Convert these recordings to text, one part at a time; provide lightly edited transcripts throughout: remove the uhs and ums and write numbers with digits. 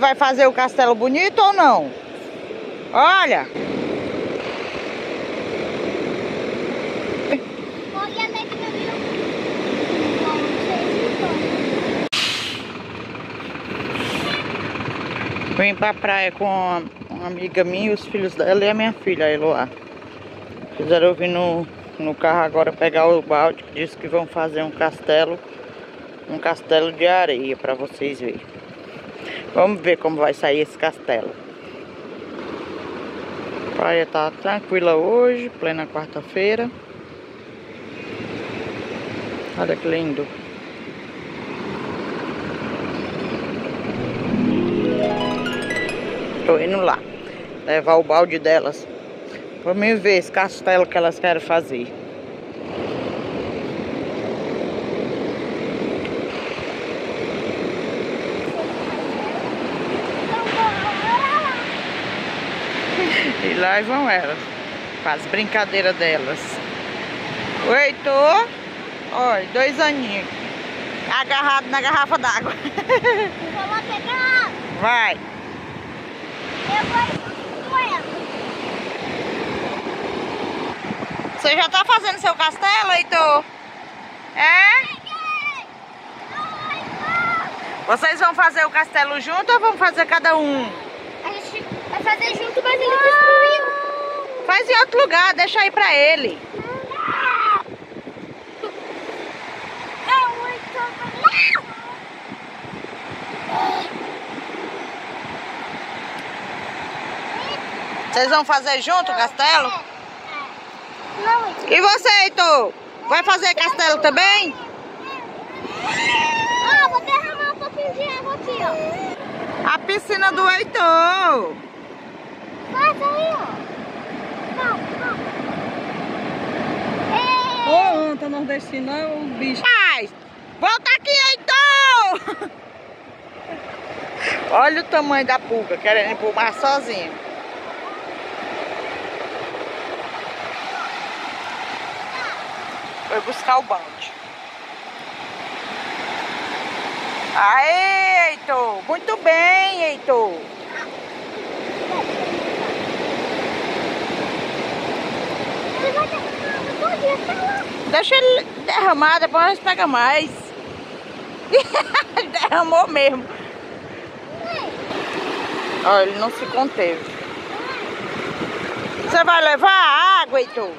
Vai fazer o castelo bonito ou não? Olha! Vim pra praia com uma amiga minha, os filhos dela e a minha filha, a Eloá. Fizeram eu vir no carro agora pegar o balde, que disse que vão fazer um castelo de areia pra vocês verem. Vamos ver como vai sair esse castelo. A praia tá tranquila hoje, plena quarta-feira. Olha que lindo. Tô indo lá levar o balde delas. Vamos ver esse castelo que elas querem fazer. E lá vão elas, faz brincadeira delas. Oi, tô. Olha, 2 aninhos agarrado na garrafa d'água. Eu vou pegar. Vai. Eu vou junto com ela. Você já tá fazendo seu castelo, Heitor? É? Vocês vão fazer o castelo junto ou vão fazer cada um? A gente vai fazer junto, mas ele destruiu. Faz em outro lugar, deixa aí pra ele. Vocês vão fazer junto o castelo? Não. E você, Heitor? Vai fazer castelo também? Ah, vou derramar um pouquinho de água aqui, ó. A piscina do Heitor. Faz aí, ó. Não. Ô, anta nordestina é o bicho. Mas, volta aqui, Heitor! Olha o tamanho da pulga, querendo empurrar sozinho. Foi buscar o balde. Aê, Heitor! Muito bem, Heitor! Ele vai derramar água todinha até lá. Deixa ele derramar, depois nós pega mais. Derramou mesmo. Olha, ele não se conteve. Você vai levar a água, Heitor?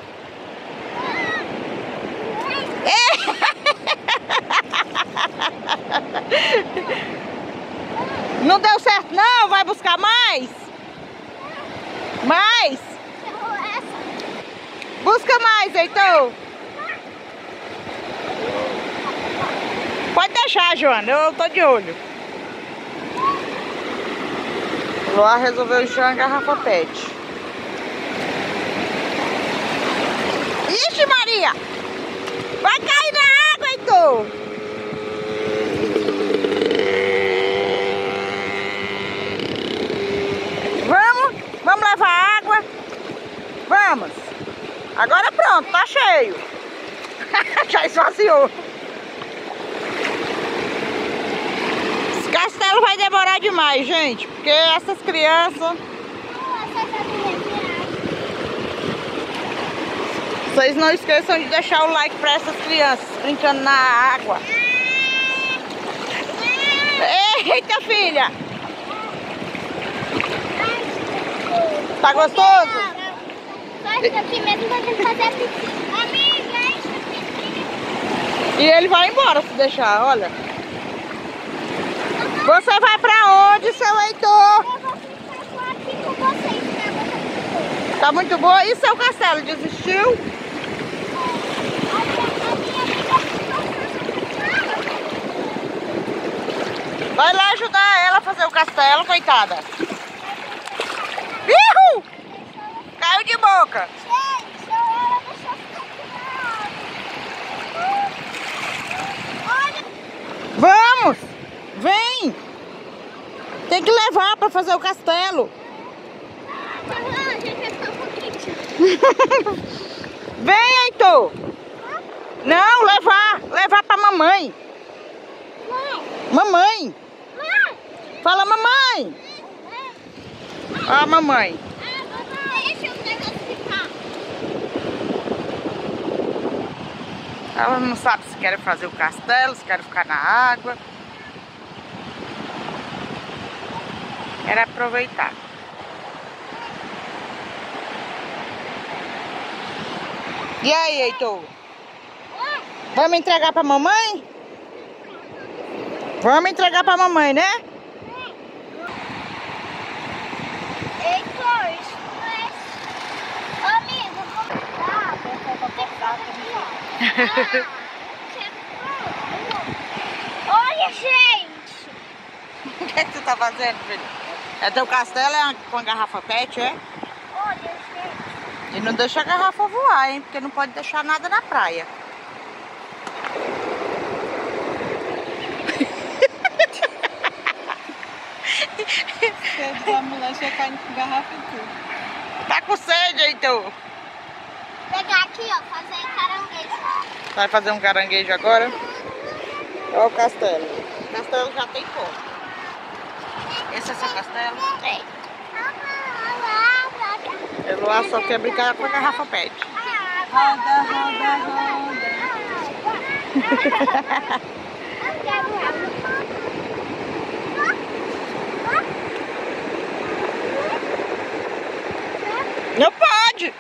Não deu certo não? Vai buscar mais? Mais? Busca mais, Heitor. Pode deixar, Joana, eu tô de olho. O Luar resolveu encher uma garrafa PET. Ixi, Maria! Vai cair na água, Heitor! Vamos levar água? Vamos! Agora pronto, tá cheio! Já esvaziou! Esse castelo vai demorar demais, gente, porque essas crianças... Vocês não esqueçam de deixar o like para essas crianças brincando na água. Eita, filha! Tá gostoso? Só isso aqui mesmo pra gente fazer a piscina. Amiga, é isso aqui. E ele vai embora se deixar, olha. Você vai pra onde, seu Heitor? Eu vou ficar aqui com vocês, né? Tá muito boa? E seu castelo, desistiu? Vai lá ajudar ela a fazer o castelo, coitada. Ihu! Caiu de boca. Vamos! Vem! Tem que levar para fazer o castelo. Vem, Heitor! Não, levar pra mamãe. Mamãe! Fala, mamãe! Ó, a mamãe. Deixa o negócio ficar. Ela não sabe se quer fazer o castelo, se quer ficar na água. Quer aproveitar. E aí, Heitor? Vamos entregar pra mamãe? Vamos entregar pra mamãe, né? Heitor, isso não é... Amigo, olha, gente! O que tu tá fazendo, filho? É teu castelo com a garrafa pet, é? Olha, gente! E não deixa a garrafa voar, hein? Porque não pode deixar nada na praia. Sede da mulher, já cai com garrafa e tudo. Tá com sede, Heitor? Pegar aqui, ó, fazer caranguejo. Vai fazer um caranguejo agora? Olha o castelo. O castelo já tem cor. Esse é seu castelo? É. Eloá só quer brincar com a garrafa pet. Roda, roda, roda. Não pode!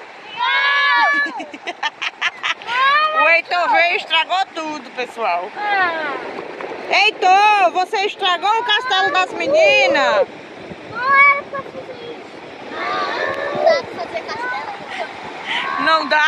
O Heitor veio e estragou tudo, pessoal. Heitor, você estragou o castelo das meninas. Não era pra fazer isso. Não dá pra fazer castelo. Não dá.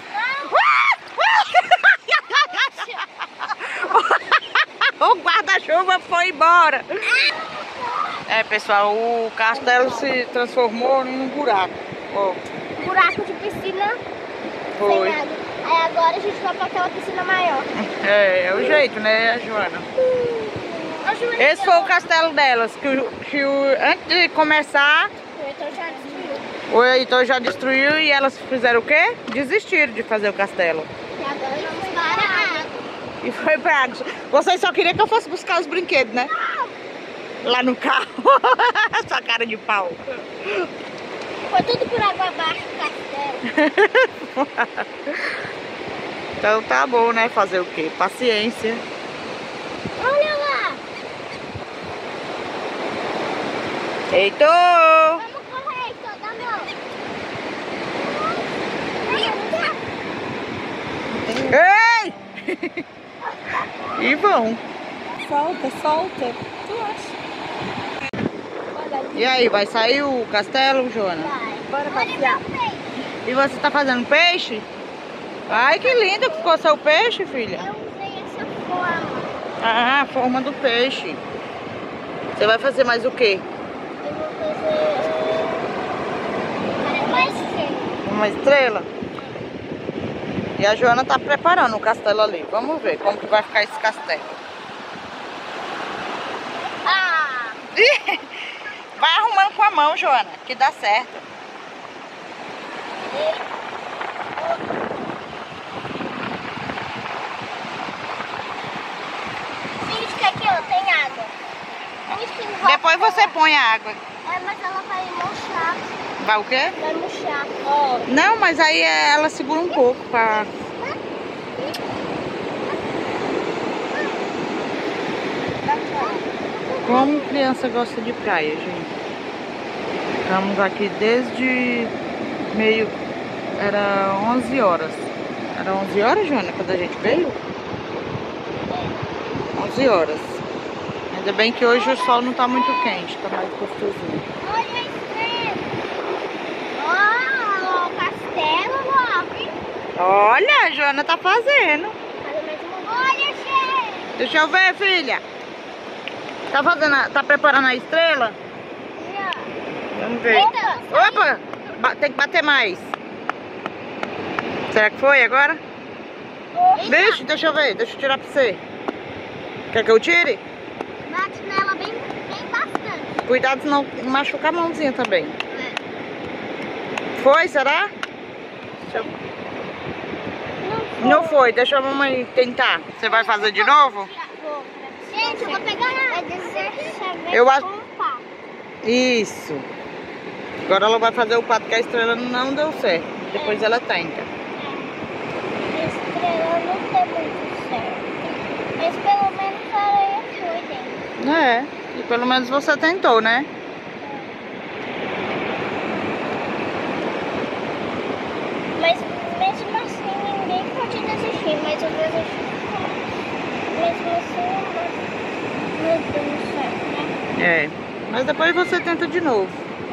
O guarda-chuva foi embora. É, pessoal, o castelo se transformou num buraco. Ó. Buraco de piscina. Foi. Sem água. Aí agora a gente vai pra aquela piscina maior. É o jeito, né, Joana? Esse foi o castelo delas, antes de começar, O Heitor já destruiu. o Heitor já destruiu e elas fizeram o quê? Desistiram de fazer o castelo. E agora vamos para a água. E foi pra água. Vocês só queriam que eu fosse buscar os brinquedos, né? Lá no carro. Sua cara de pau. Foi tudo por água abaixo do castelo. Então tá bom, né? Fazer o quê? Paciência. Olha lá. Heitor! Vamos correr, Heitor. Dá mão. Ei! E vão. Solta, solta. Tu acha? E aí, vai sair o castelo, Joana? Bora Olha passear. meu peito. E você tá fazendo peixe? Ai, que lindo que ficou seu peixe, filha. Eu usei essa forma. Ah, a forma do peixe. Você vai fazer mais o quê? Eu vou fazer mais cedo. Uma estrela? E a Joana tá preparando o castelo ali. Vamos ver como que vai ficar esse castelo. Ah! Vai arrumando com a mão, Joana, que dá certo. Finge que aqui, ó, tem água. Finge que envolve. Depois você põe a água. É, mas ela vai murchar. Vai o quê? Vai murchar. Ó. Não, mas aí ela segura um pouco pra... Como criança gosta de praia, gente. Estamos aqui desde meio... Era 11 horas. Era 11 horas, Joana, quando a gente veio? 11 horas. Ainda bem que hoje o sol não tá muito quente, tá mais gostosinho. Olha a estrela. Ó, o castelo, ó. Olha, a Joana tá fazendo. Olha, gente. Deixa eu ver, filha. Tá fazendo, tá preparando a estrela? Vamos ver. Eita. Opa! Tem que bater mais. Será que foi agora? Deixa eu ver. Deixa eu tirar pra você. Quer que eu tire? Bate nela bem bastante. Cuidado senão machucar a mãozinha também. Foi, será? Deixa eu... Não foi, deixa a mamãe tentar. Você vai fazer de novo? Gente, eu vou pegar. É 17. Eu acho... Isso. Agora ela vai fazer o pato que a estrela não deu certo. Depois ela tenta. A estrela não deu muito certo. Mas pelo menos a areia foi dentro. É. E pelo menos você tentou, né? Mas mesmo assim ninguém pode desistir. Mas eu desisti. Mesmo assim não deu certo, né? É. Mas depois você tenta de novo.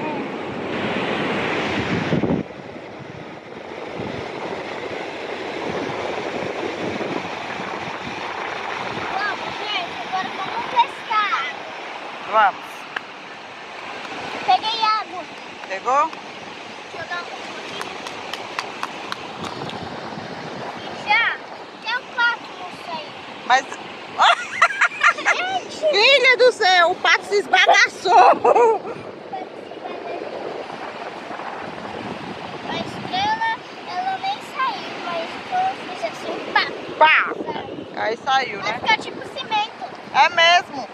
Vamos, gente. Agora vamos pescar. Vamos. Peguei água. Pegou? Jogar um pouquinho. Já? Tem um pato, não sei. Mas... Gente! Filha do céu, o pato se esbagaçou. A estrela, ela nem saiu, mas quando eu fiz assim, pá! Pá! Saiu. Aí saiu, Vai né? ficar tipo cimento. É mesmo.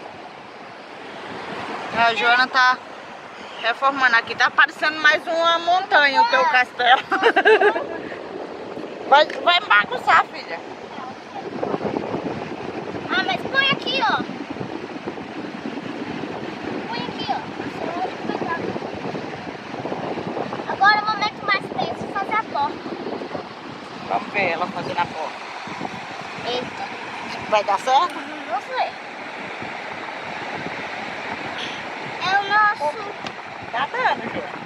A Joana tá reformando aqui. Tá parecendo mais uma montanha o teu castelo. Vai bagunçar, filha. Ah, mas põe aqui, ó. Põe aqui, ó. Você pode pegar. Agora o momento mais tenso é fazer a porta. Vamos ver ela fazendo a porta. Eita. Vai dar certo? Não sei. É o nosso... Tá dando, Joana.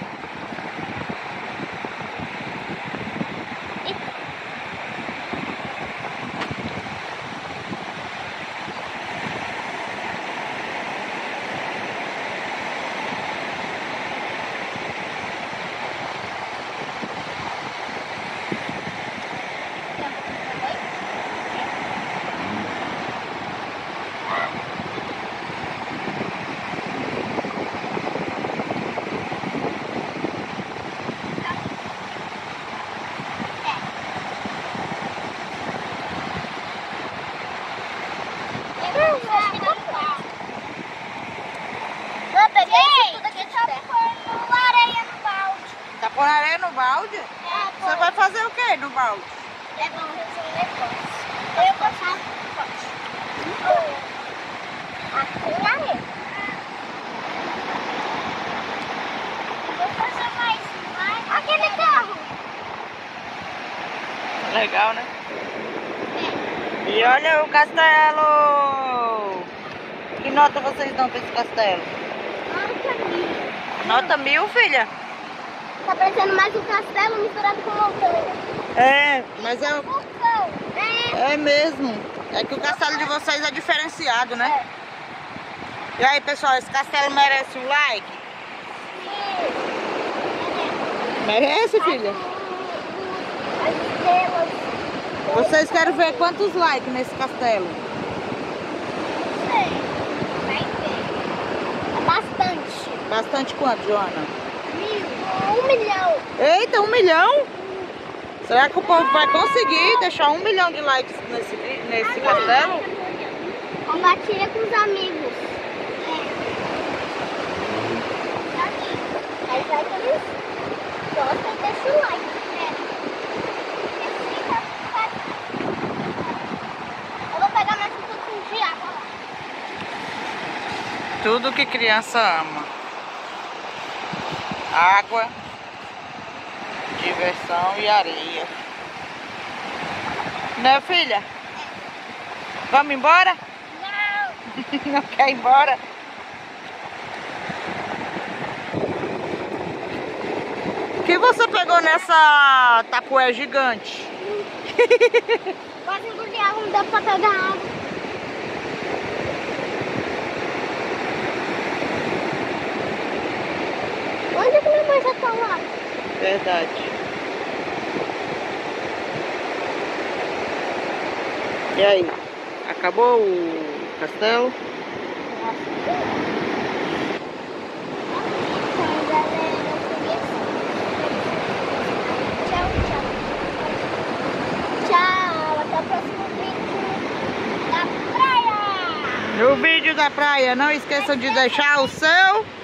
Não, peguei tudo aqui de terra. Pondo areia no balde. Tá pondo areia no balde? Você vai fazer o que no balde? É bom fazer um negócio. Eu vou passar no pote. Aqui na areia. Vou fazer mais aquele carro. Legal, né? E olha o castelo! Que nota vocês dão pra esse castelo? Nota 1000, filha? Tá parecendo mais um castelo misturado com montanha. É, mas é, Vulcão. é mesmo. É que o castelo de vocês é diferenciado, né? É. E aí, pessoal, esse castelo merece um like? Merece, filha? As estrelas. Vocês querem ver quantos likes nesse castelo? Não sei. Vai ver. É bastante. Bastante quanto, Joana? 1 milhão. Eita, 1 milhão? Será que o povo vai conseguir deixar 1 milhão de likes nesse castelo? Compartilha com os amigos. Aí vai que eles gostam e deixam o like. Eu vou pegar mais um pouquinho de água lá. Tudo que criança ama. Água, diversão e areia. Né, filha? Vamos embora? Não. Não quer ir embora? O que você pegou nessa tapué gigante? Quase engoli água, não deu pra pegar água. Onde é que minha mãe já tá lá? Verdade. E aí? Acabou o castelo? Tchau, tchau. Tchau, até o próximo vídeo da praia. No vídeo da praia, não esqueçam de deixar o seu